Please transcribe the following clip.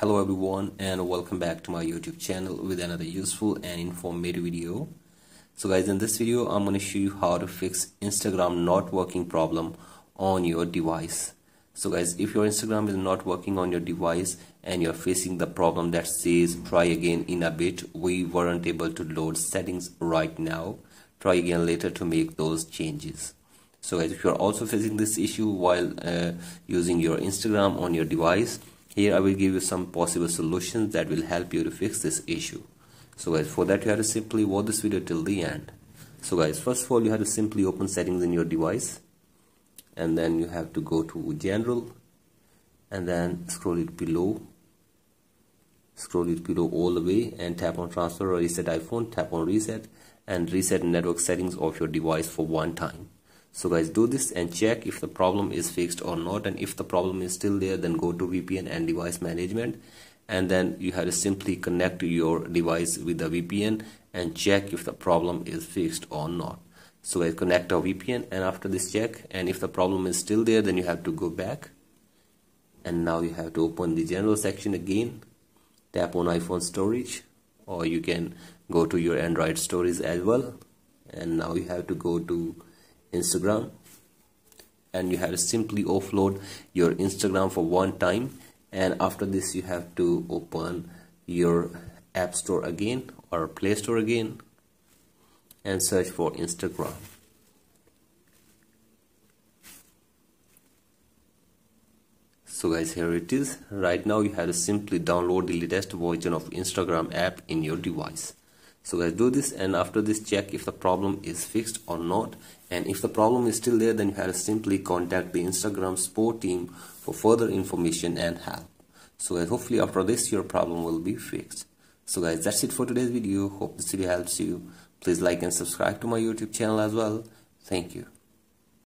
Hello everyone and welcome back to my YouTube channel with another useful and informative video. So guys, in this video I'm going to show you how to fix Instagram not working problem on your device. So guys, if your Instagram is not working on your device and you're facing the problem that says try again in a bit, we weren't able to load settings right now, try again later to make those changes. So guys, if you're also facing this issue while using your Instagram on your device, here I will give you some possible solutions that will help you to fix this issue. So guys, for that you have to simply watch this video till the end. So guys, first of all you have to simply open settings in your device, and then you have to go to general and then scroll it below all the way and tap on transfer or reset iPhone, tap on reset and reset network settings of your device for one time. So guys, do this and check if the problem is fixed or not, and if the problem is still there, then go to VPN and device management, and then you have to simply connect your device with the VPN and check if the problem is fixed or not. So guys, connect our VPN, and after this check, and if the problem is still there, then you have to go back, and now you have to open the general section again, tap on iPhone storage, or you can go to your Android storage as well, and now you have to go to Instagram, and you have to simply offload your Instagram for one time, and after this you have to open your App Store again or Play Store again and search for Instagram. So guys, here it is. Right now you have to simply download the latest version of Instagram app in your device. So guys, do this, and after this check if the problem is fixed or not, and if the problem is still there, then you have to simply contact the Instagram support team for further information and help. So guys, hopefully after this your problem will be fixed. So guys, that's it for today's video. Hope this video helps you. Please like and subscribe to my YouTube channel as well. Thank you.